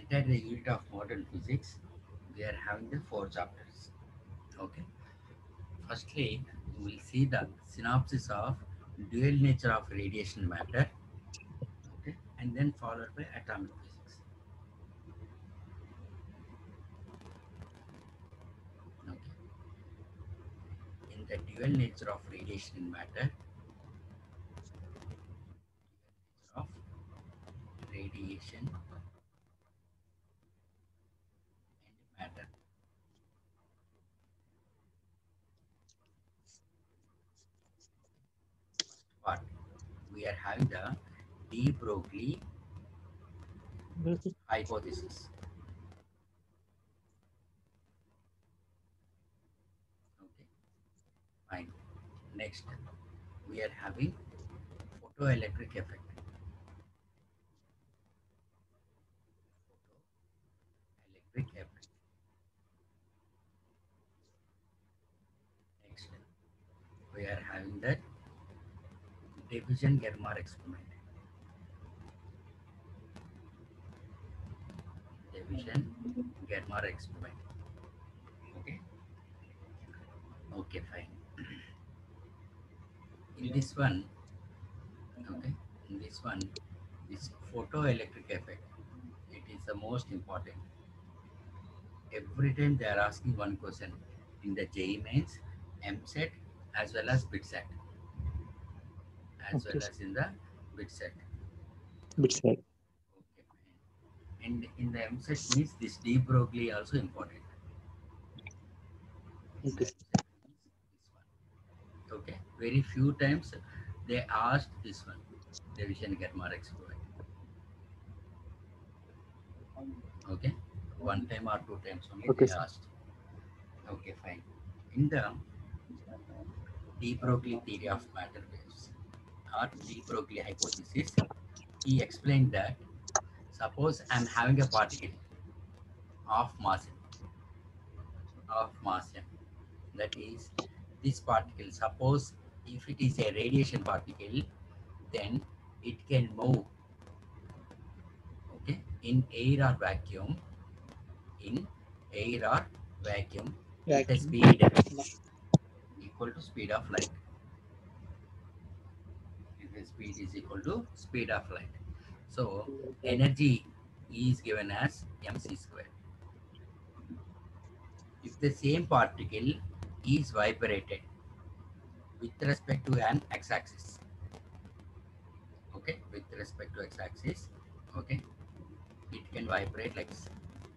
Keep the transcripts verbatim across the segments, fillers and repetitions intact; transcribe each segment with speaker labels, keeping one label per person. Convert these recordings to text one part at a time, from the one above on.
Speaker 1: entire unit of modern physics, we are having the four chapters. Okay. Firstly, we will see the synopsis of dual nature of radiation matter. Okay, and then followed by atomic physics. Okay. In the dual nature of radiation matter, of radiation and matter. Part we are having the de Broglie hypothesis. Okay, fine. Next, we are having photoelectric effect. Photoelectric effect. Next, we are having the diffusion Germer experiment. Diffusion Germer experiment. Okay. Okay, fine. In this one, okay, in this one, this photoelectric effect, it is the most important. Every time they are asking one question in the J E E mains, M set, as well as BitSat, as
Speaker 2: Okay,
Speaker 1: well
Speaker 2: sir.
Speaker 1: as in the BitSat.
Speaker 2: Bit sad.
Speaker 1: Okay, fine. And in the M set means this de Broglie also important. In the
Speaker 2: Okay,
Speaker 1: M
Speaker 2: sir.
Speaker 1: set means this one. Okay, very few times they asked this one, division Germer experiment. Okay, one time or two times only
Speaker 2: Okay,
Speaker 1: they
Speaker 2: sir.
Speaker 1: asked. Okay, fine. In the de Broglie theory of matter waves or de Broglie hypothesis, he explained that suppose I'm having a particle of mass of mass m, that is this particle. Suppose if it is a radiation particle, then it can move, okay, in air or vacuum, in air or vacuum with a
Speaker 2: Vacuum.
Speaker 1: speed equal to speed of light. If the speed is equal to speed of light, so energy is given as mc square. If the same particle is vibrated with respect to an x-axis, okay, with respect to x-axis, okay, it can vibrate like this.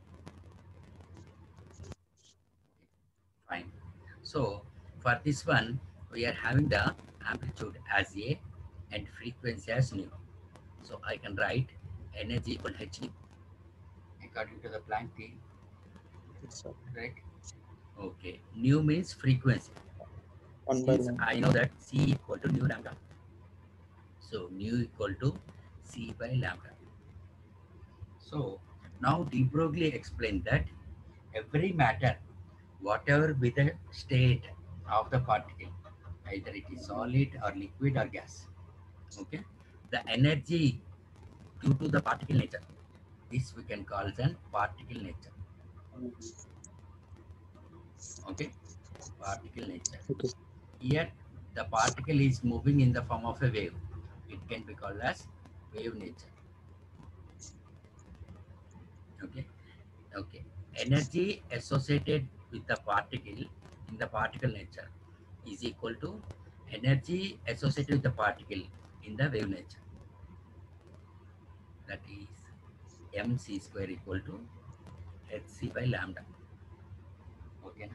Speaker 1: Fine. So for this one, we are having the amplitude as a and frequency as nu. So I can write energy equal h nu according to the Planck theory,
Speaker 2: Yes, sir.
Speaker 1: right? Okay, nu means frequency.
Speaker 2: One by
Speaker 1: Since
Speaker 2: one.
Speaker 1: I know that c equal to nu lambda, so nu equal to c by lambda. So now de Broglie explained that every matter, whatever be the state of the particle, either it is solid or liquid or gas, okay, the energy due to the particle nature, this we can call as an particle nature, okay, particle nature.
Speaker 2: Okay,
Speaker 1: Here, the particle is moving in the form of a wave. It can be called as wave nature, okay. Okay. Energy associated with the particle in the particle nature is equal to energy associated with the particle in the wave nature. That is mc square equal to hc by lambda. Okay.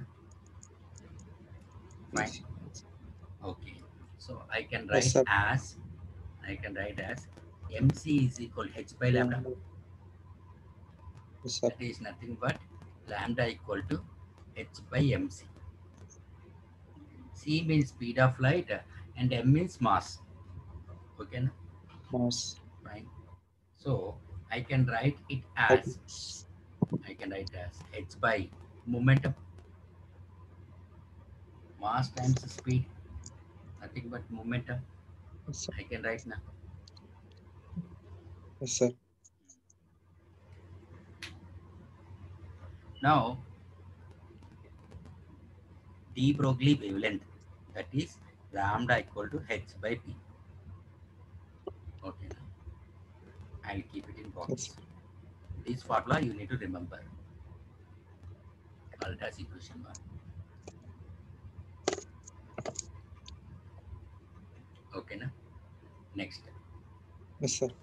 Speaker 1: Fine.
Speaker 2: yes.
Speaker 1: Okay. So I can
Speaker 2: Yes,
Speaker 1: write
Speaker 2: sir.
Speaker 1: as I can write as mc is equal to h by lambda.
Speaker 2: Lambda. Yes, sir.
Speaker 1: That is nothing but lambda equal to h by mc. C means speed of light and m means mass. Okay.
Speaker 2: Mass.
Speaker 1: Fine. So I can write it
Speaker 2: Okay.
Speaker 1: as I can write as h by momentum, mass times speed, nothing but momentum.
Speaker 2: Yes, sir.
Speaker 1: I can write now.
Speaker 2: Yes, sir.
Speaker 1: Now, de Broglie wavelength, that is lambda equal to h by p. Okay, now I'll keep it in
Speaker 2: Yes,
Speaker 1: box. This formula you need to remember. Called as equation one. Okay, now next
Speaker 2: yes, sir.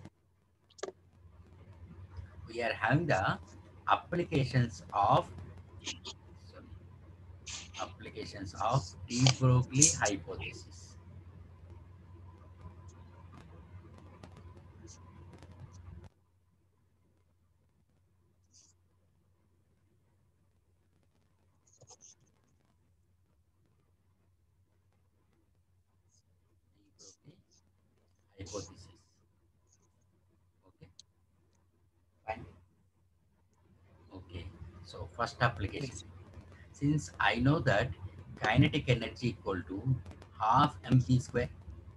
Speaker 1: we are having the applications of sorry, applications of de Broglie hypothesis. De Broglie hypothesis. Okay, fine. Okay, so first application.
Speaker 2: Yes,
Speaker 1: Since I know that kinetic energy equal to half mv square,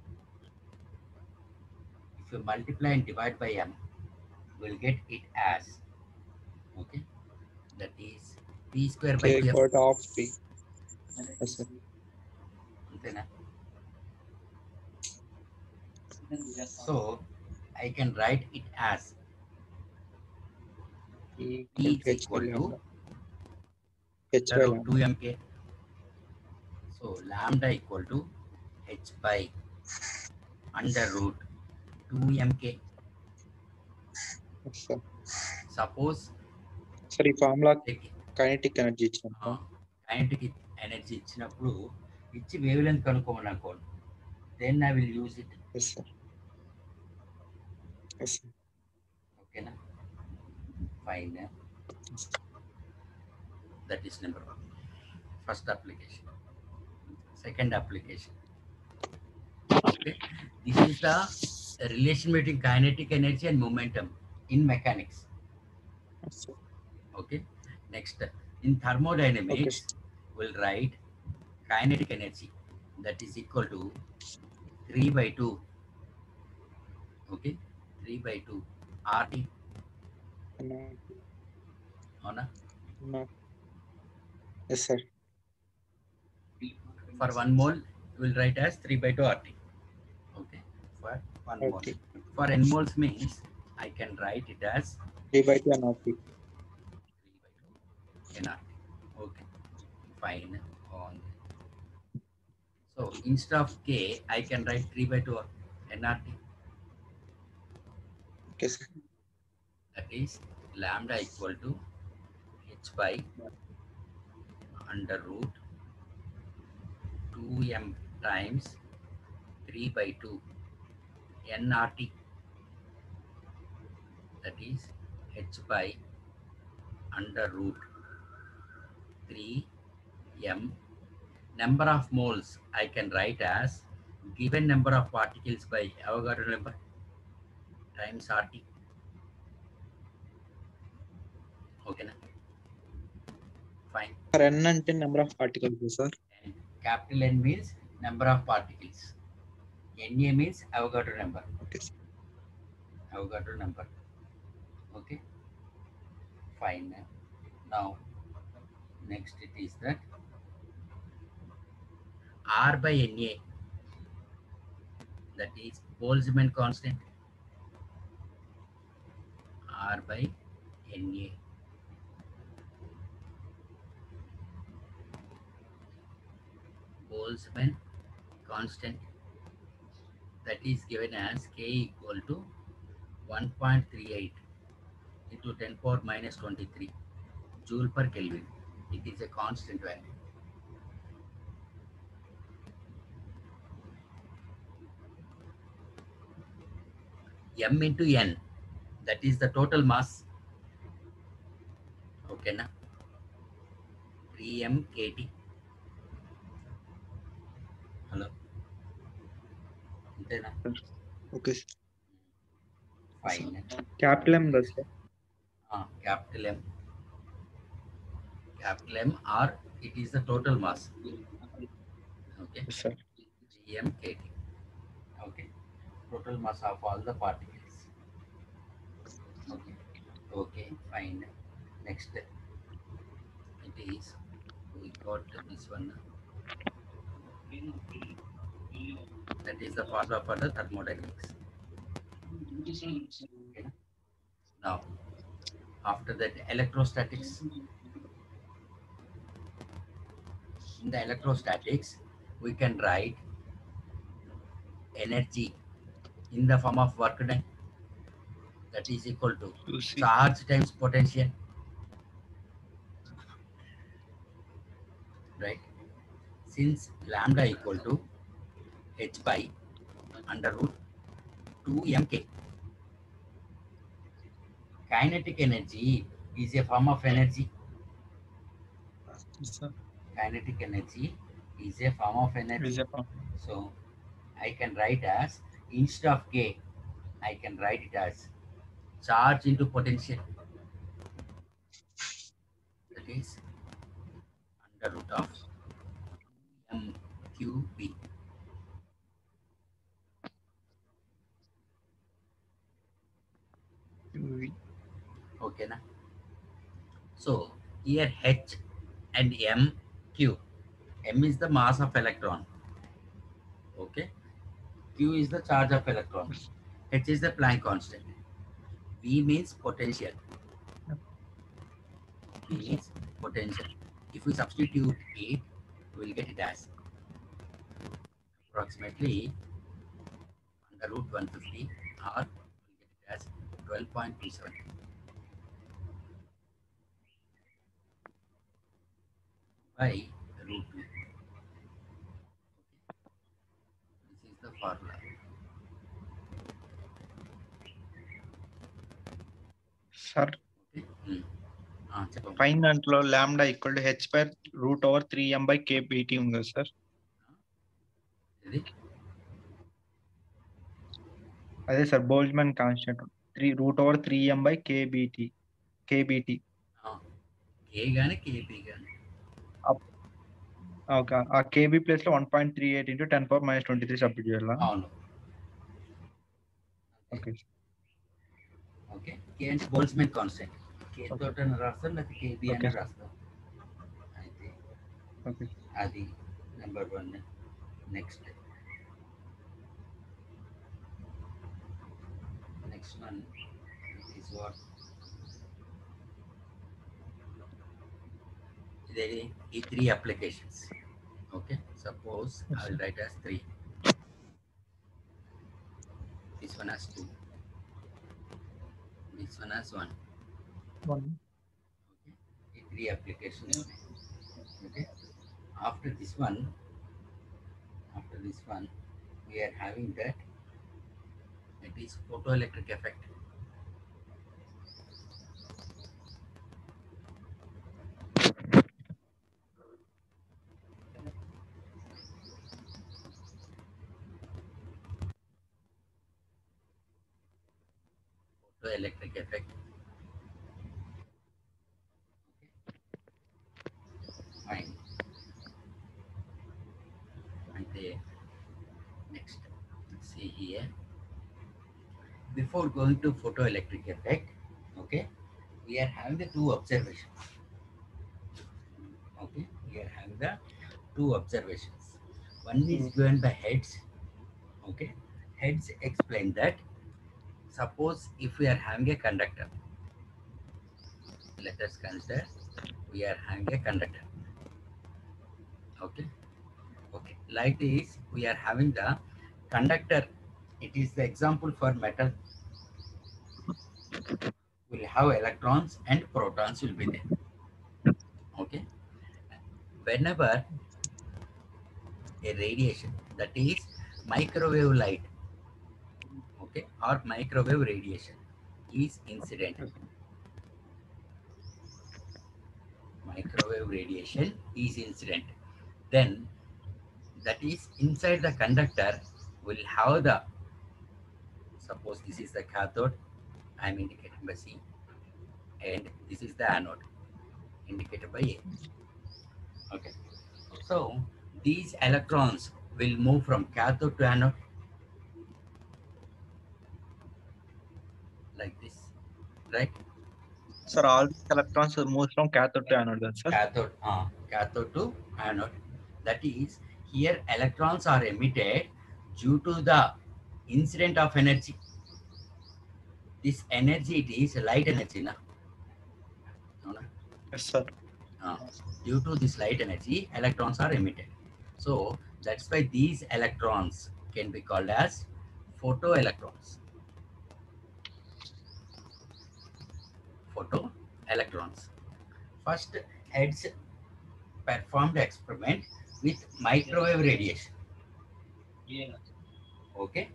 Speaker 1: if you multiply and divide by m, we'll get it as, okay, that is p square by
Speaker 2: K
Speaker 1: two f.
Speaker 2: got off P. Yes, sir.
Speaker 1: Antena? So I can write it as
Speaker 2: E
Speaker 1: p
Speaker 2: equal
Speaker 1: is
Speaker 2: to H by
Speaker 1: equal to
Speaker 2: lambda. H
Speaker 1: the
Speaker 2: by
Speaker 1: root
Speaker 2: lambda.
Speaker 1: two m k. So lambda equal to h by under root two m k.
Speaker 2: Yes, sir.
Speaker 1: Suppose
Speaker 2: Sir, ఈ formula
Speaker 1: take
Speaker 2: kinetic energy ఇచ్చినప్పుడు
Speaker 1: kinetic energy ఇచ్చినప్పుడు ఇచ్చి wavelength కనుక్కోమని అనుకోండి, then I will use it.
Speaker 2: Yes sir. Yes sir.
Speaker 1: ఓకేనా, fine. That is number one. First application. Second application. Okay, this is the relation between kinetic energy and momentum in mechanics.
Speaker 2: Yes sir.
Speaker 1: Okay, next in
Speaker 2: okay
Speaker 1: thermodynamics,
Speaker 2: sir.
Speaker 1: we'll write kinetic energy that is equal to three by two. Okay, three by two R T. Ona?
Speaker 2: Yes sir.
Speaker 1: For one mole, we'll write as three by two R T. Okay, for one mole.
Speaker 2: Okay.
Speaker 1: For n moles means I can write it as
Speaker 2: three by two అన్న P.
Speaker 1: three by two N R T. Okay, fine. On. So instead of K, I can write three by two N R T.
Speaker 2: Okay sir.
Speaker 1: That is lambda equal to h by under root two m times three by two N R T. That is h by under root three m. Number of moles I can write as given number of particles by Avogadro number times R T. Okay, na? Fine.
Speaker 2: Sir N అంటే number of particles sir.
Speaker 1: And capital N means number of particles. N A means Avogadro number.
Speaker 2: Okay sir.
Speaker 1: Avogadro number. Okay. Fine. Now, next it is that R by N A, that is Boltzmann constant. R by N A. Boltzmann constant, that is given as K equal to one point three eight into ten power minus twenty-three joule per Kelvin. It is a constant value. M into N, that is the total mass. Okay, na? three m K T. Hello? Antena?
Speaker 2: Okay sir.
Speaker 1: Fine.
Speaker 2: Capital M కదా sir.
Speaker 1: Ah, capital M. Capital M, or it is the total mass. Okay.
Speaker 2: Yes sir.
Speaker 1: G M K T. Okay. Total mass of all the particles. Okay. Okay, fine. Next. is, we got this one. That is the formula for the thermodynamics. Okay. Now, after that, electrostatics. In the electrostatics, we can write energy in the form of work done, that is equal to
Speaker 2: You see.
Speaker 1: charge times potential, right? Since lambda equal to h by under root two m k. Kinetic energy is a form of energy.
Speaker 2: Yes, sir.
Speaker 1: Kinetic energy is a form of energy.
Speaker 2: Is a form.
Speaker 1: So I can write as, instead of k, I can write it as charge into potential. That is under root of m q b.
Speaker 2: U-
Speaker 1: Okay, na? So here h and m, q. M is the mass of electron. Okay. Q is the charge of electron. H is the Planck constant. V means potential. V means potential. If we substitute it, we will get it as approximately under root one hundred fifty, or we will get it as twelve point two seven by root two. This is the formula.
Speaker 2: Sir,
Speaker 1: Okay. Hmm. Ah, చెప్పమ్మా.
Speaker 2: పైన దాంట్లో lambda equal to H by root over three M by K BT ఉంది కదా సార్.
Speaker 1: ఇది
Speaker 2: అదే sir Boltzmann constant three root over three M by K BT KBT.
Speaker 1: K కానీ KP కానీ
Speaker 2: ఓకే. ఆ కేబీ ప్లేస్ లో one point three eight into ten power minus twenty three submit చేయాలా?
Speaker 1: అవును.
Speaker 2: ఓకే.
Speaker 1: ఓకే. కే అంటే బోల్ట్జ్మన్ కాన్స్టెంట్. కే తోట రాస్తాం, లేకపోతే కేబీ అని
Speaker 2: Okay.
Speaker 1: రాస్తాం. అయితే
Speaker 2: ఓకే.
Speaker 1: అది number one. Next next one is what? There is three applications. Okay, suppose
Speaker 2: Yes,
Speaker 1: I will write as three. This one has two. This one has one.
Speaker 2: One.
Speaker 1: Okay, the three applications. Okay, after this one, after this one, we are having that. It is photoelectric effect. Photoelectric effect. Okay. Fine. And the next, let's see here. Before going to photoelectric effect, okay, we are having the two observations. Okay, we are having the two observations. One is
Speaker 2: Mm.
Speaker 1: given by Heads. Okay, Heads explain that suppose if we are having a conductor, let us consider we are having a conductor. Okay, okay, light is, we are having the conductor. It is the example for metal. Will have electrons and protons will be there. Okay, whenever a radiation, that is microwave light, okay, or microwave radiation is incident. Microwave radiation is incident, then that is inside the conductor will have the, suppose this is the cathode, I am indicating by C, and this is the anode indicated by A. Okay, so these electrons will move from cathode to anode like this, right?
Speaker 2: Sir, all these electrons move from cathode to anode, then, sir.
Speaker 1: Cathode, uh, cathode to anode. That is, here electrons are emitted due to the incident of energy. This energy, it is light energy, na? No, no?
Speaker 2: Yes, sir.
Speaker 1: Uh, due to this light energy, electrons are emitted. So that's why these electrons can be called as photoelectrons. Photoelectrons. First, Hertz performed experiment with microwave radiation. Okay,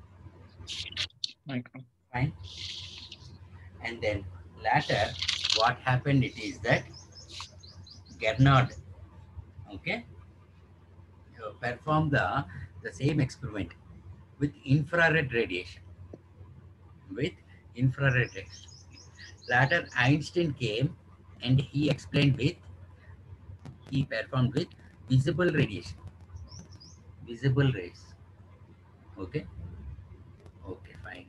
Speaker 2: Micro.
Speaker 1: fine. And then later, what happened? It is that Gernard, okay, uh, performed the the same experiment with infrared radiation. With infrared radiation. Later, Einstein came and he explained with, he performed with visible radiation, visible rays. Okay, okay, fine.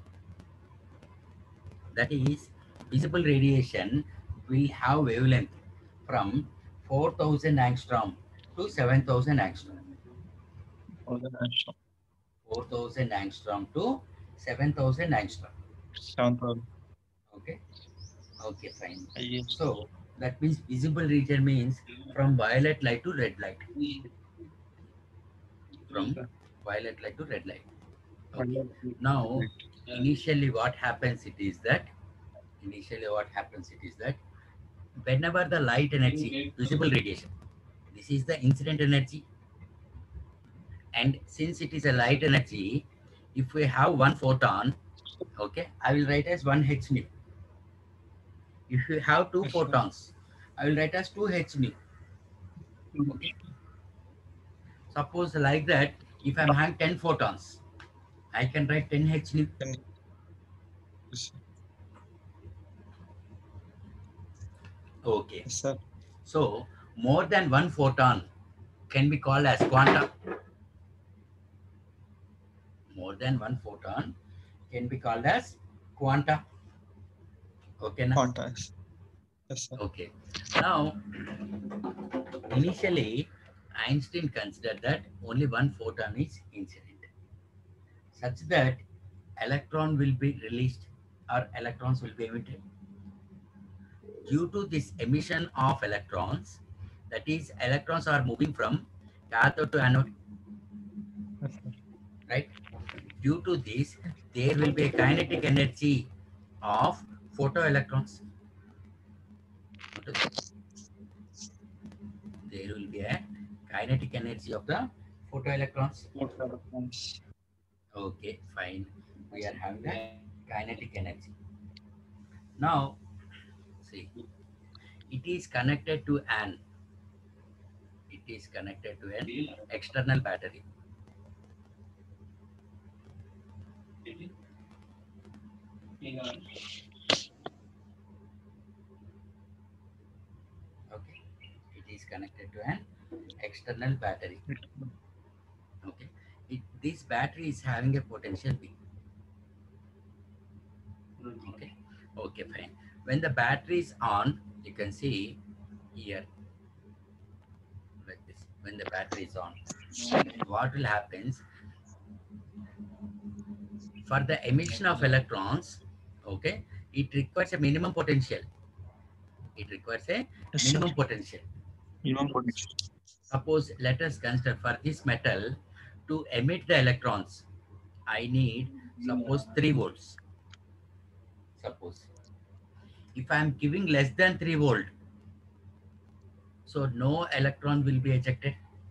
Speaker 1: That is, visible radiation will have wavelength from four thousand angstrom to seven thousand angstrom.
Speaker 2: Oh, the angstrom.
Speaker 1: four thousand angstrom to seven thousand angstrom.
Speaker 2: Seven thousand.
Speaker 1: Okay, okay, fine.
Speaker 2: Yes.
Speaker 1: So that means visible region means from violet light to red light. From
Speaker 2: Sir.
Speaker 1: violet light to red light. Okay.
Speaker 2: Violet light.
Speaker 1: Now, initially what happens it is that, initially what happens it is that, whenever the light energy, visible radiation, this is the incident energy. And since it is a light energy, if we have one photon, okay, I will write as one h nu. If you have two
Speaker 2: Yes, sir.
Speaker 1: photons, I will write as two h nu. Okay. Suppose like that, if I'm having ten photons, I can write ten h nu.
Speaker 2: Then- Yes, sir.
Speaker 1: Okay.
Speaker 2: Yes, sir.
Speaker 1: So more than one photon can be called as quanta. More than one photon can be called as quanta. Okay, now?
Speaker 2: Quanta. Yes, sir.
Speaker 1: Okay. Now, initially, Einstein considered that only one photon is incident, such that electron will be released or electrons will be emitted. Due to this emission of electrons, that is, electrons are moving from cathode to anode,
Speaker 2: Yes, sir.
Speaker 1: right? Due to this, there will be a kinetic energy of photoelectrons. There will be a kinetic energy of the photoelectrons.
Speaker 2: Photoelectrons.
Speaker 1: Okay, fine. We are having the kinetic energy. Now, see, it is connected to an, it is connected to an external battery. Okay, it is connected to an external battery. Okay, it, this battery is having a potential V. Okay, okay, fine. When the battery is on, you can see here like this. When the battery is on, what will happen for the emission of electrons? Okay, it requires a minimum potential. It requires a
Speaker 2: Yes, sir.
Speaker 1: minimum potential.
Speaker 2: Minimum potential.
Speaker 1: Suppose let us consider for this metal to emit the electrons, I need suppose three volts. Suppose if I am giving less than three volt, so no electron will be ejected.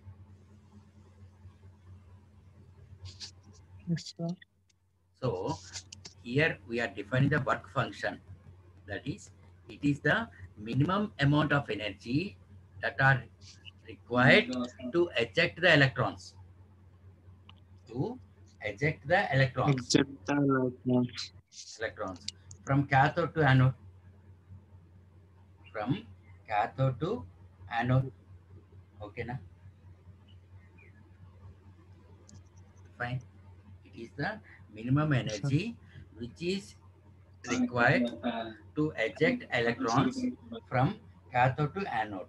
Speaker 2: Yes, sir.
Speaker 1: So here we are defining the work function. That is, it is the minimum amount of energy that are required to eject the electrons. To eject the electrons.
Speaker 2: Eject the electrons.
Speaker 1: Electrons from cathode to anode. From cathode to anode. Okay, na? Fine. It is the minimum energy which is required to eject electrons from cathode to anode.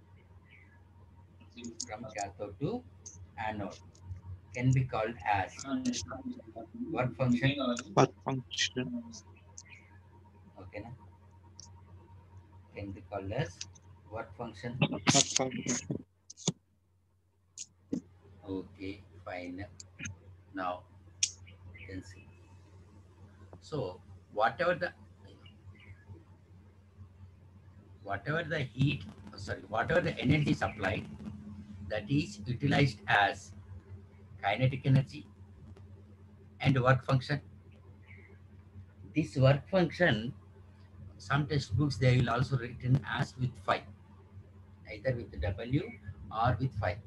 Speaker 1: From cathode to anode can be called as work function.
Speaker 2: Work function.
Speaker 1: Okay, na? Can be called as work function.
Speaker 2: Work function.
Speaker 1: Okay, fine. Now you can see. So whatever the whatever the heat, oh, sorry, whatever the energy supplied, that is utilized as kinetic energy and work function. This work function, some textbooks they will also written as with phi, either with W or with phi,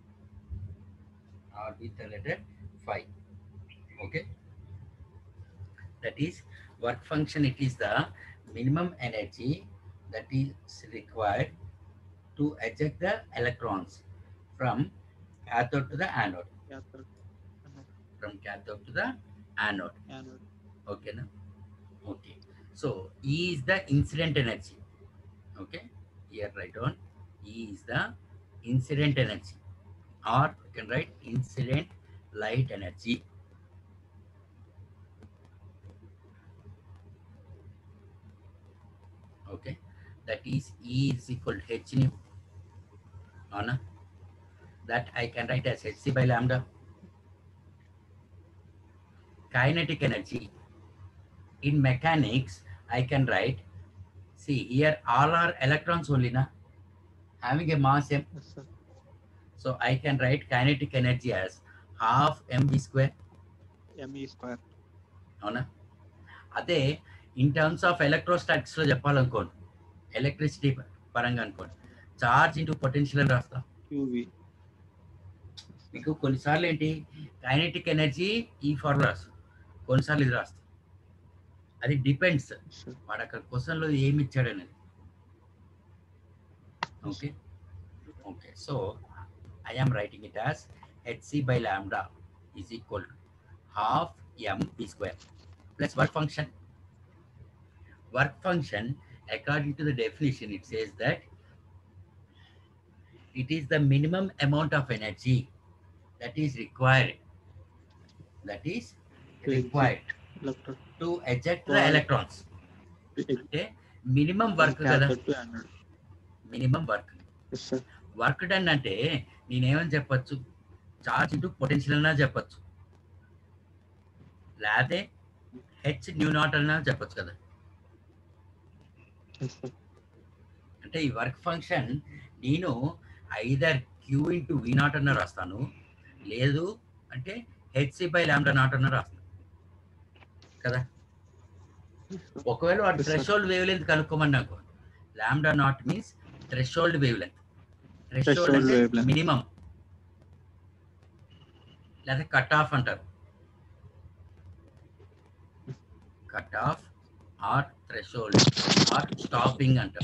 Speaker 1: or with the letter phi. Okay, that is work function. It is the minimum energy that is required to eject the electrons from cathode to the anode.
Speaker 2: Cathode.
Speaker 1: From cathode to the anode.
Speaker 2: Anode.
Speaker 1: Okay, na? Okay. So E is the incident energy. Okay, here write on E is the incident energy, or you can write incident light energy. Okay, that is E is equal to h nu. Anna, that I can write as hc by lambda. Kinetic energy in mechanics I can write. See here, all are electrons only, na, having a mass m.
Speaker 2: Yes, sir.
Speaker 1: So I can write kinetic energy as half mv square.
Speaker 2: Me square.
Speaker 1: అవునా? అదే in terms of ఎలక్ట్రోస్టాటిక్స్లో చెప్పాలనుకోండి, electricity పరంగా అనుకోండి, charge into potential అని రాస్తా.
Speaker 2: QV.
Speaker 1: మీకు కొన్నిసార్లు ఏంటి కైనెటిక్ ఎనర్జీ ఈ ఫార్ములా రాస్తాం, కొన్నిసార్లు ఇది రాస్తాం. అది డిపెండ్స్ వాడు అక్కడ క్వశ్చన్లో ఏమి ఇచ్చాడనేది. Okay okay so I am writing it as HC by lambda is equal to half m v square plus work function. Work function, according to the definition, it says that it is the minimum amount of energy that is required, that is required to eject the electrons. అంటే minimum work కదా, minimum work. Work done అంటే నేనేమని చెప్పచ్చు, charge into potential అన్నా చెప్పచ్చు, లేకపోతే H new not అన్నా చెప్పచ్చు కదా. అంటే ఈ వర్క్ ఫంక్షన్ నేను either Q into V naught అన్న రాస్తాను, లేదు అంటే హెచ్సి బై ల్యాండా నాట్ అన్న రాస్తాను కదా. ఒకవేళ వాడు థ్రెషోల్డ్ వేవ్ లెంత్ కనుక్కోమని నాకు, lambda naught means threshold wavelength. Threshold అంటే మినిమం, లేదా కట్ ఆఫ్ అంటారు, cut off or threshold or stopping అంటారు.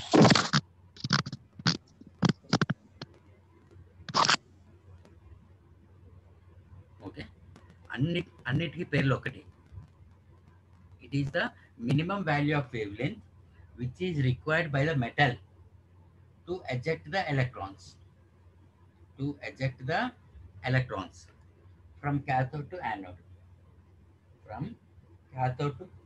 Speaker 1: ఓకే, అన్ని అన్నిటికీ పేర్లు ఒకటి. It is the minimum value of wavelength which is required by the metal to eject the electrons, to eject the electrons from cathode to anode, from cathode to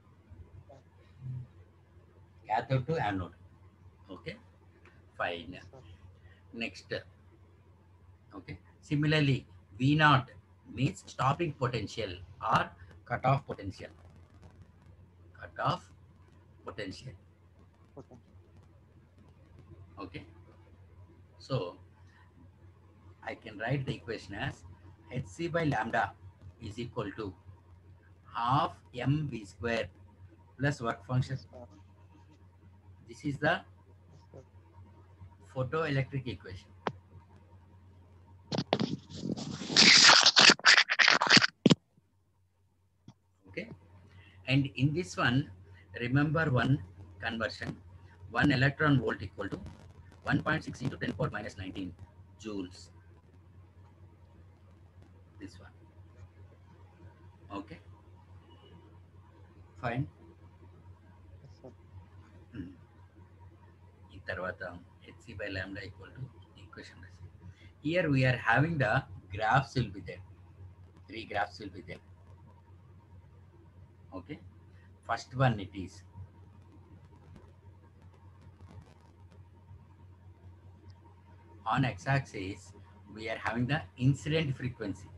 Speaker 1: cathode to anode. Okay, fine. Next, okay, similarly V naught means stopping potential or cut off potential, cut off potential. Okay, so I can write the equation as hc by lambda is equal to half mv square plus work function. This is the photoelectric equation. Okay, and in this one, remember one conversion, one electron volt equal to one point six into ten power minus nineteen joules. This one. Okay, fine. తర్వాత hc by lambda equal to equation. Here we are having the graphs will be there. Three graphs will be there. Okay. First one it is on x-axis we are having the incident frequency.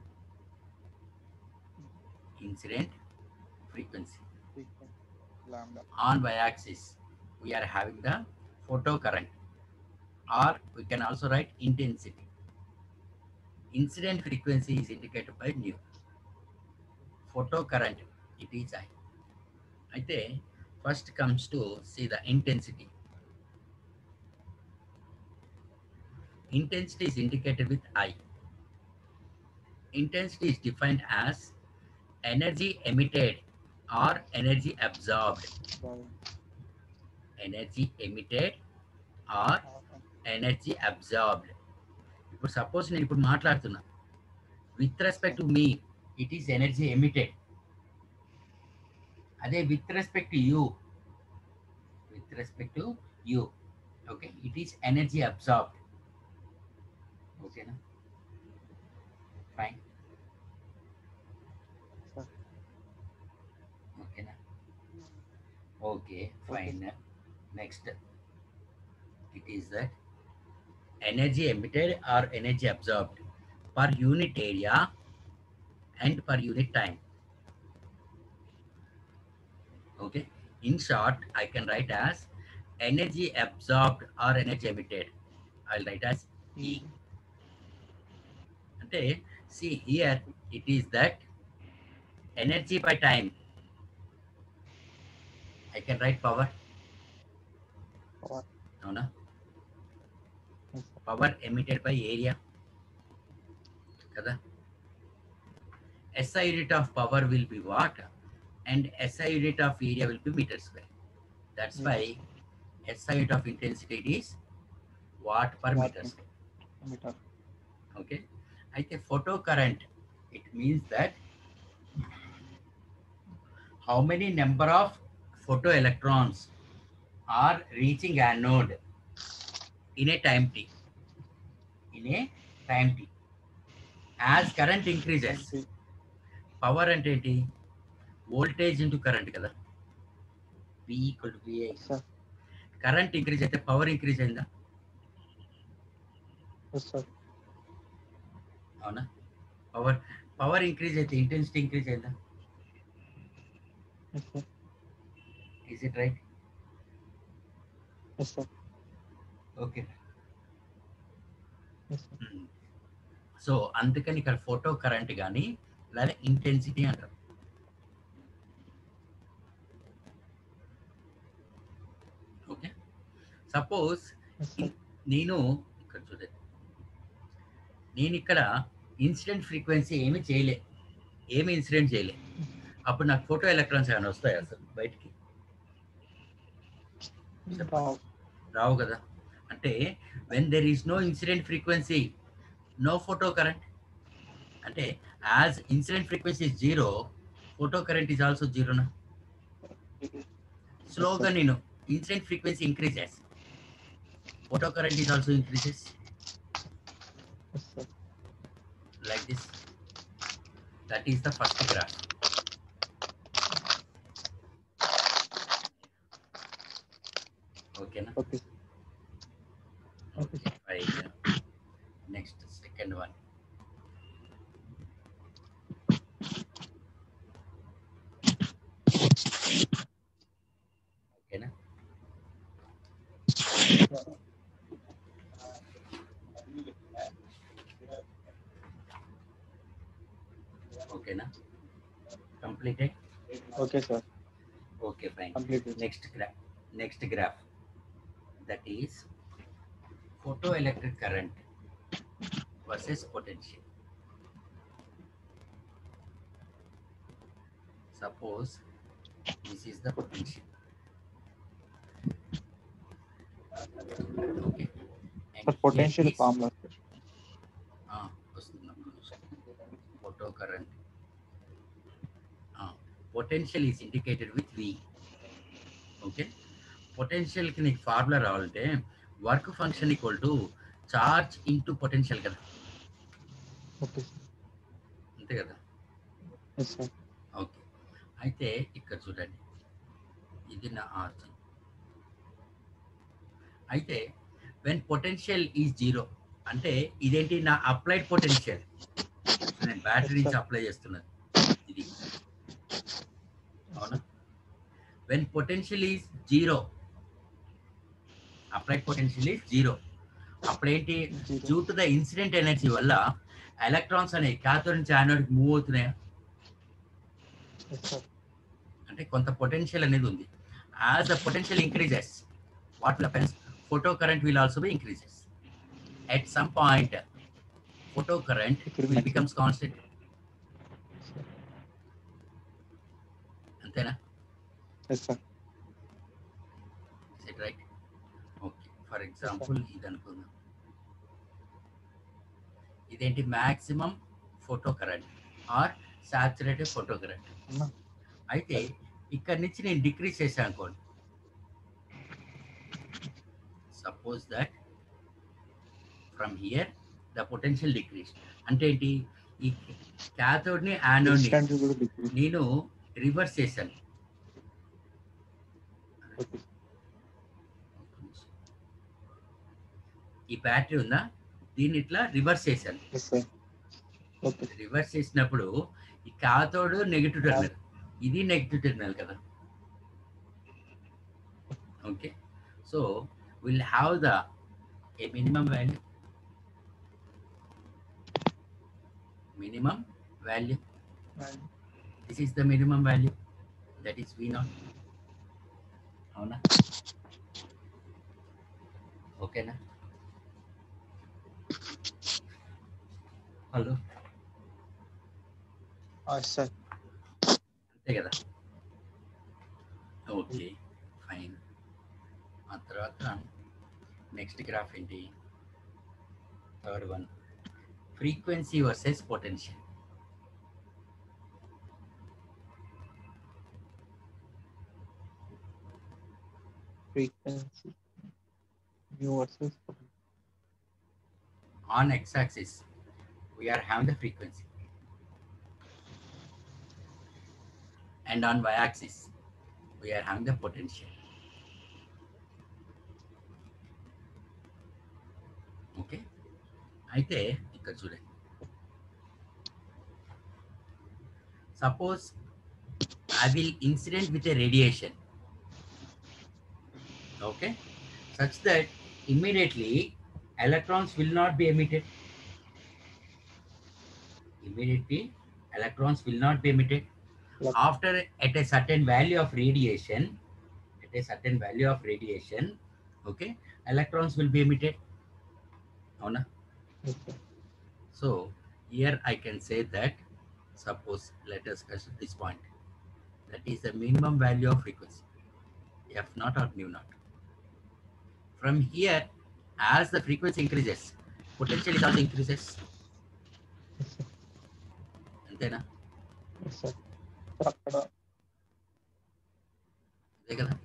Speaker 1: Incident frequency.
Speaker 2: Lambda.
Speaker 1: On y-axis we are having the photocurrent, or we can also write intensity. Incident frequency is indicated by nu. Photocurrent it is I. అయితే first comes to see the intensity. Intensity is indicated with I. Intensity is defined as energy emitted or energy absorbed. Energy emitted or energy absorbed. ఇప్పుడు suppose నేను ఇప్పుడు మాట్లాడుతున్నా, with respect to me it is energy emitted. అదే with respect to you, with respect to you, okay, it is energy absorbed. ఓకేనా, fine. ఓకేనా, okay fine. Next it is that energy emitted or energy absorbed per unit area and per unit time. Okay, in short I can write as energy absorbed or energy emitted. I'll write as E. Ante see here it is that energy by time. I can write power.
Speaker 2: Power.
Speaker 1: No, no. Power emitted by area. Kada. S I unit of power will be watt and S I unit of area will be meter square. That's
Speaker 2: Yes.
Speaker 1: why S I unit of intensity is watt per
Speaker 2: Watt
Speaker 1: meter square.
Speaker 2: Meter.
Speaker 1: Okay. అయితే photocurrent, it means that how many number of photoelectrons are reaching anode in a time t. In a time t. As current increases, power అంటే ఏంటి, voltage into current కదా, V equal to V I. Current increase అయితే power increase అయిందా? అవునా? Power power increase అయితే intensity increase అయిందా? Is it right?
Speaker 2: Yes, sir.
Speaker 1: Okay.
Speaker 2: Yes, sir.
Speaker 1: So అందుకని ఇక్కడ ఫోటో కరెంట్ కానీ లేదా ఇంటెన్సిటీ అంటారు. ఓకే, సపోజ్ నేను ఇక్కడ చూడండి, నేను ఇక్కడ ఇన్సిడెంట్ ఫ్రీక్వెన్సీ ఏమి చేయలే, ఏమి ఇన్సిడెంట్ చేయలే, అప్పుడు నాకు ఫోటో ఎలక్ట్రాన్స్ ఏమైనా వస్తాయి అసలు బయటికి? రావు కదా. అంటే when there is no incident frequency, no photo current. అంటే as incident frequency is zero, photo current is also జీరోనా? స్లోగా నేను incident frequency increases, photo current is also increases like this. That is the first graph. Okay na?
Speaker 2: Okay.
Speaker 1: Okay, fine. Next, second one. Okay na? Okay na? Completed?
Speaker 2: Okay, sir.
Speaker 1: Okay, fine.
Speaker 2: Completed.
Speaker 1: Next graph. Next graph. That is photoelectric current versus potential. Suppose this is the potential. Okay. And
Speaker 2: Sir, potential
Speaker 1: here is-
Speaker 2: formula.
Speaker 1: Ah, photo current. Ah, potential is indicated with V. Okay. పొటెన్షియల్కి నీకు formula రావాలంటే work function equal to charge into potential కదా,
Speaker 3: okay
Speaker 1: అంతే కదా.
Speaker 3: Yes sir
Speaker 1: okay, అయితే ఇక్కడ చూడండి, ఇది నా ఆర్జీ. అయితే వెన్ పొటెన్షియల్ ఈజ్ జీరో అంటే ఇదేంటి, నా అప్లైడ్ పొటెన్షియల్. నేను బ్యాటరీ నుంచి అప్లై చేస్తున్నాను ఇది, అవునా. When potential is zero, applied potential is zero, అప్పుడేంటి, due to the incident energy వల్ల ఎలక్ట్రాన్స్ అనేవి క్యాథోడ్ నుంచి యానోడ్కి మూవ్ అవుతున్నాయా,
Speaker 3: ఎస్ సార్
Speaker 1: అంటే కొంత పొటెన్షియల్ అనేది ఉంది. As the potential increases, what will happens, photo current will also be increases. At some point, photo current will becomes constant. Antena?
Speaker 3: Yes, sir.
Speaker 1: Is it right? Okay. For example, ఇది అనుకుందాం, ఇదేంటి maximum photo current or saturated photo current. అయితే ఇక్కడ నుంచి నేను decrease చేశాను అనుకోండి, suppose that from here the potential decreased. అంటే ఏంటి, ఈ cathode ని anode ని నేను రివర్స్ చేశాను. ఈ బ్యాటరీ ఉందా, దీన్ని ఇట్లా రివర్స్ చేశాను. రివర్స్ చేసినప్పుడు ఈ cathode నెగిటివ్ టెర్మినల్, ఇది నెగిటివ్ టెర్మినల్ కదా. Okay, so will have the a minimum value, minimum value, this is the minimum value, that is V naught, avuna, okay na. Hello,
Speaker 3: ah sir,
Speaker 1: ante kada. Okay, fine. ఆ తర్వాత next graph ఏంటి, third one, frequency versus potential.
Speaker 3: frequency mu versus
Speaker 1: On x-axis we are having the frequency, and on y-axis we are having the potential. Okay, అయితే ఇక్కడ చూడండి, suppose I will incident with a radiation, okay, such that immediately electrons will not be emitted. Immediately electrons will not be emitted. After at a certain value of radiation, at a certain value of radiation, okay, electrons will be emitted. Avuna?
Speaker 3: okay.
Speaker 1: So here I can say that, suppose let us consider this point, that is the minimum value of frequency, f naught or mu naught. From here, as the frequency increases, potential is also increases. అంతేనా?
Speaker 3: Yes, sir. అక్కడ
Speaker 1: అదే కదా.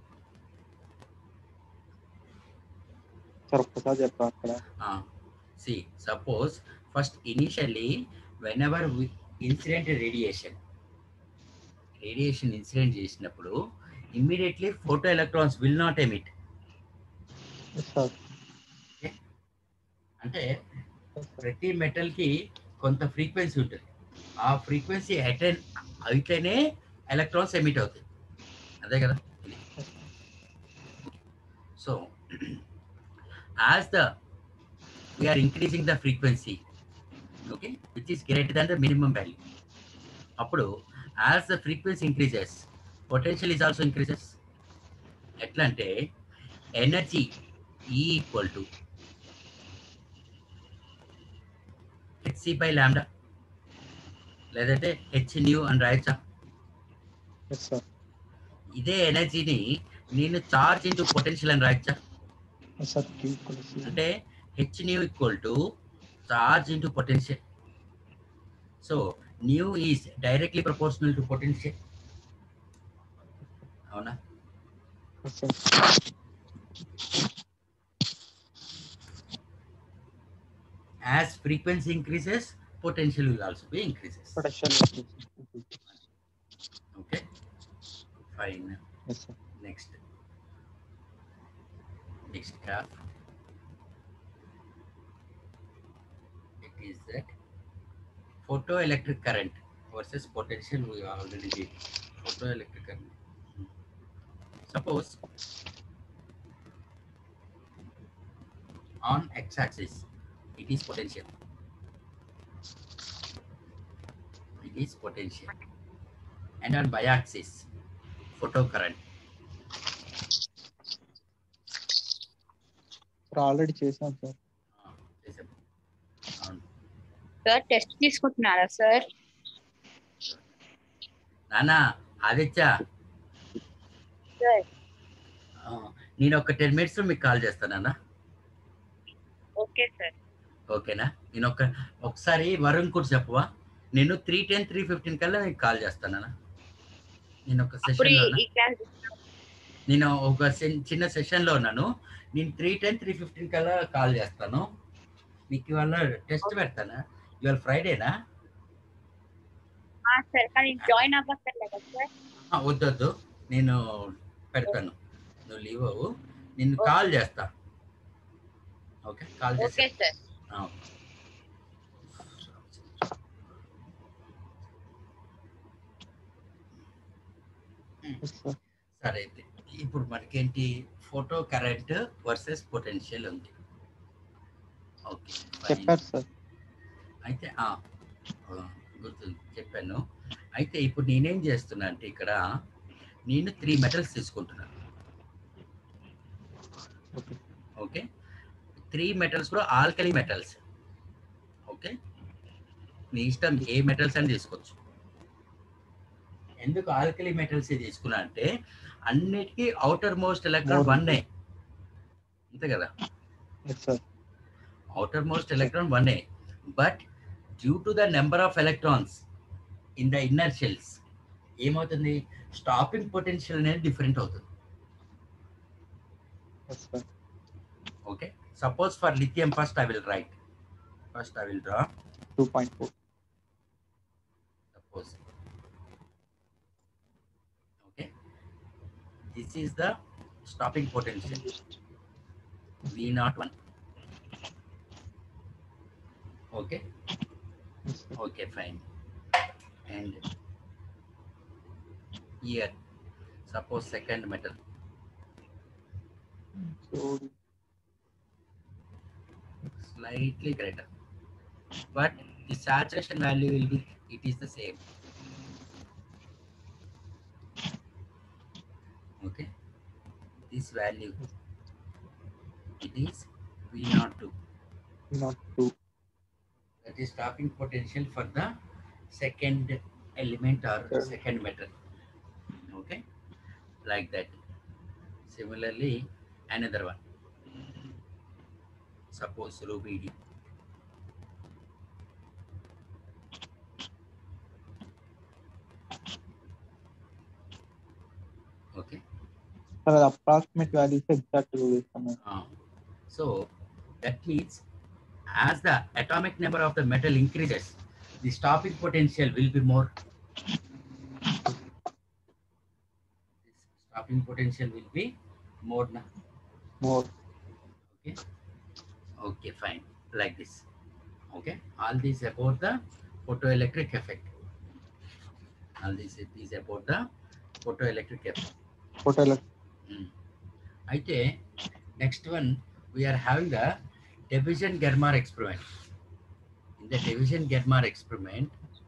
Speaker 3: Sir ఒక్కసారి చెప్పరా అక్కడ.
Speaker 1: See, suppose first initially whenever we incident radiation, radiation incident చేసినప్పుడు immediately photo electrons will not emit.
Speaker 3: Yes, sir.
Speaker 1: Okay? అంటే ప్రతి మెటల్ కి కొంత ఫ్రీక్వెన్సీ ఉంటుంది, ఆ ఫ్రీక్వెన్సీ అటెండ్ అయితేనే ఎలక్ట్రాన్స్ ఎమిట్ అవుతాయి, అదే కదా. So as the we are increasing the frequency, okay, which is greater than the minimum value, appudu as the frequency increases, potential is also increases. Etla ante energy E equal to hc by lambda, లేదంటే h nu అని రాయచ్చా?
Speaker 3: Yes, sir.
Speaker 1: ఇదే ఎనర్జీని నేను charge into potential అని రాయచ్చా?
Speaker 3: Yes, sir. Q equal to C.
Speaker 1: అంటే h nu equal to charge into potential. So nu is directly proportional to potential. అవునా?
Speaker 3: Yes, sir.
Speaker 1: As frequency increases, potential will also be increases.
Speaker 3: Potential increase.
Speaker 1: Okay, fine.
Speaker 3: Yes, sir.
Speaker 1: Next, next graph. It is that photoelectric current versus potential we already did. Photoelectric current. Suppose on x-axis it is potential. It is potential. And on y-axis, photocurrent.
Speaker 3: Sir, already చేశాం sir.
Speaker 1: Ah, చేసాం. అవును.
Speaker 4: Sir test తీసుకుంటున్నారా సార్?
Speaker 1: నానా Aditya,
Speaker 4: sir
Speaker 1: ఆ, నేను ఒక ten minutes మీకు కాల్ చేస్తానన్నా.
Speaker 4: Okay sir.
Speaker 1: ఓకేనా? నేను ఒక ఒకసారి వరుణ్ కూడా చెప్పవా? నేను త్రీ టెన్ త్రీ ఫిఫ్టీన్ కల్లా మీకు కాల్ చేస్తానన్నా. నేను ఒక
Speaker 4: ఇప్పుడు
Speaker 1: సెషన్లో
Speaker 4: ఈ- ఈ క్లాస్
Speaker 1: నేను ఒక సెన్- చిన్న సెషన్లో ఉన్నాను. నేను త్రీ టెన్ త్రీ ఫిఫ్టీన్ కల్లా కాల్ చేస్తాను. మీకు ఇవాళ టెస్ట్ పెడతానా? ఇవాళ ఫ్రైడేనా?
Speaker 4: ఆ, సార్ కానీ జాయిన్ అవ్వక్కర్లేదా సార్?
Speaker 1: ఆ, వద్దొద్దు, నేను పెడతాను. నువ్వు లీవ్ అవ్వు, నిన్ను కాల్ చేస్తా. ఓకే, కాల్ చేసి
Speaker 4: ఓకే సార్.
Speaker 1: ఆ.
Speaker 3: Yes, sir.
Speaker 1: సరే అయితే ఇప్పుడు మనకేంటి, ఫోటో కరెంట్ వర్సెస్ పొటెన్షియల్ ఉంది. Okay fine.
Speaker 3: చెప్పారు సార్.
Speaker 1: అయితే ఆ, ఆ, గుర్తు చెప్పాను. అయితే ఇప్పుడు నేనేం చేస్తున్నా అంటే ఇక్కడ నేను త్రీ మెటల్స్ తీసుకుంటున్నాను.
Speaker 3: ఓకే.
Speaker 1: ఓకే, త్రీ మెటల్స్ కూడా ఆల్కలీ మెటల్స్. ఓకే, నీ ఇష్టం ఏ మెటల్స్ అని తీసుకోవచ్చు. ఎందుకు ఆల్కలీ మెటల్స్ తీసుకున్నా అంటే అన్నిటికీ అవుటర్ మోస్ట్ ఎలక్ట్రాన్ వన్ ఏ, అంతే కదా?
Speaker 3: Yes, sir.
Speaker 1: outermost electron one a, but due to the number of electrons in the inner shells ఏమవుతుంది, స్టాపింగ్ పొటెన్షియల్ అనేది డిఫరెంట్ అవుతుంది.
Speaker 3: Yes, sir.
Speaker 1: Okay, suppose for lithium first I will write, first I will draw
Speaker 3: two point four.
Speaker 1: Suppose. Okay, this is the stopping potential V naught one. Okay,
Speaker 3: Yes, sir.
Speaker 1: okay fine. And here suppose second metal,
Speaker 3: So,
Speaker 1: slightly greater, but the saturation value will be, it is the same. Okay, this value, it is V naught two.
Speaker 3: not two.
Speaker 1: That is stopping potential for the second element or
Speaker 3: Sure.
Speaker 1: second metal. Okay, like that. Similarly, another one, suppose rubidium. Okay,
Speaker 3: Sir, the approximate value is exactly this one.
Speaker 1: uh, so that means as the atomic number of the metal increases, the stopping potential will be more. This stopping potential will be more now.
Speaker 3: More.
Speaker 1: Okay, okay fine, like this. Okay, all this about the photoelectric effect. All this is about the photoelectric effect.
Speaker 3: Photoelectric.
Speaker 1: Mm. అయితే next one we are having the division Germer experiment. In the division Germer experiment,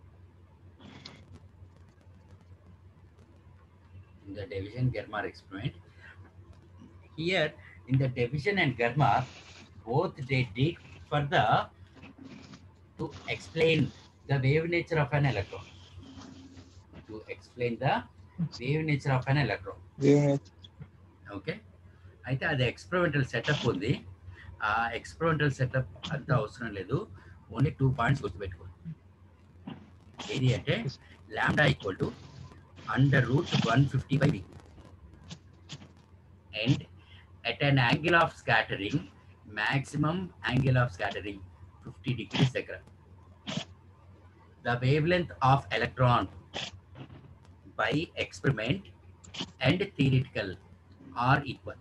Speaker 1: in the division Germer experiment, here in the division and Germer, both they did for the to explain the wave nature of an electron. To explain the wave nature of an electron.
Speaker 3: Unit.
Speaker 1: Okay, అయితే అది experimental setup ఉంది. ఆ experimental setup అంతా అవసరం లేదు, only two points గుర్తుపెట్టుకోండి. ఏది అంటే lambda equal to under root one fifty by V. end at an angle of scattering, maximum angle of scattering fifty degrees దగ్గర. The wavelength of electron by experiment and theoretical are equal.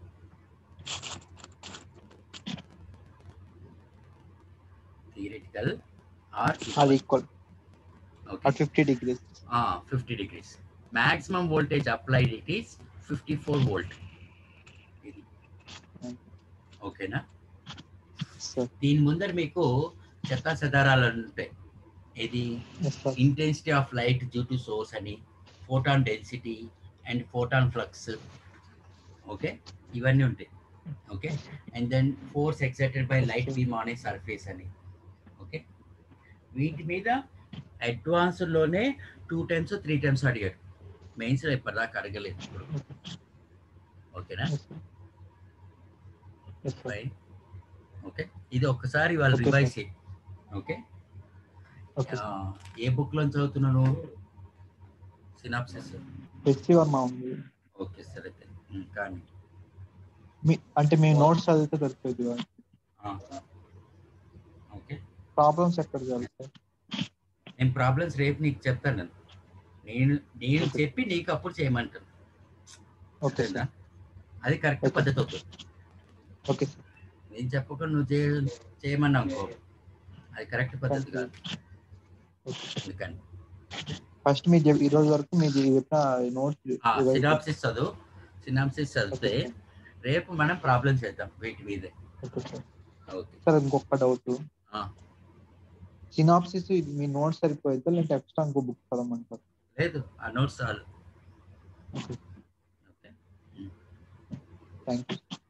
Speaker 1: Theoretical are equal.
Speaker 3: Are equal
Speaker 1: Okay.
Speaker 3: at fifty degrees.
Speaker 1: Ah, fifty degrees. Maximum voltage applied it is fifty-four volt. ఇది ఓకేనా?
Speaker 3: Sir.
Speaker 1: దీని ముందర మీకు చెత్త చెదారాలు ఉంటాయి. ఇది
Speaker 3: Yes, sir.
Speaker 1: Intensity of light due to source అని, photon density and photon flux, okay, ఇవన్నీ ఉంటాయి. Okay, and then force excited by light beam on a surface అని. ఓకే, వీటి మీద అడ్వాన్స్లోనే టూ టైమ్స్ త్రీ టైమ్స్ అడిగాడు. మెయిన్స్లో ఇప్పటిదాకా అడగలేదు ఇప్పుడు. ఓకేనా?
Speaker 3: Yes, sir. Yes, sir.
Speaker 1: Fine. Okay, ఇది ఒక్కసారి వాళ్ళు
Speaker 3: Okay,
Speaker 1: రివైజ్
Speaker 3: sir.
Speaker 1: చేయి. Okay,
Speaker 3: Okay, sir.
Speaker 1: ఏ బుక్ లో చదువుతున్నాను? సినాప్సిస్.
Speaker 3: హెచ్సి వర్మ ఉంది.
Speaker 1: ఓకే సరే అయితే. ఉమ్, కానీ
Speaker 3: మీ అంటే మీ నోట్స్ చదివితే దొరుకుతుంది.
Speaker 1: ఆ, ఓకే,
Speaker 3: ప్రాబ్లమ్స్ ఎక్కడ చదువుతాయి?
Speaker 1: నేను ప్రాబ్లమ్స్ రేపు నీకు చెప్తాను. నేను నేను నేను
Speaker 3: Okay.
Speaker 1: చెప్పి నీకు అప్పుడు చేయమంటాను.
Speaker 3: ఓకే
Speaker 1: సరేనా?
Speaker 3: సార్.
Speaker 1: అది కరెక్ట్
Speaker 3: Okay.
Speaker 1: పద్ధతి అవుతుంది.
Speaker 3: Okay sir.
Speaker 1: నేను చెప్పకుండా నువ్వు చేయ చేయమన్నా అనుకో, అది కరెక్ట్ పద్ధతి కాదు.
Speaker 3: Okay sir.
Speaker 1: అందుకని
Speaker 3: ఫస్ట్ మీ ఈ రోజు వరకు మీరు చెప్పిన నోట్స్
Speaker 1: సినాప్సిస్ చదువు. సినాప్సిస్ చదివితే రేపు మనం ప్రాబ్లమ్స్ చేద్దాం వీటి మీదే.
Speaker 3: Okay sir.
Speaker 1: ఓకే.
Speaker 3: సార్ ఇంకొక డౌట్,
Speaker 1: ఆ,
Speaker 3: సినాప్సిస్ మీ నోట్స్ సరిపోయిద్దా లేదంటే ఎక్స్ట్రా ఇంకో బుక్ చదవమంటారు?
Speaker 1: లేదు, ఆ నోట్స్ చాలు.
Speaker 3: Okay,
Speaker 1: okay.
Speaker 3: Thank you.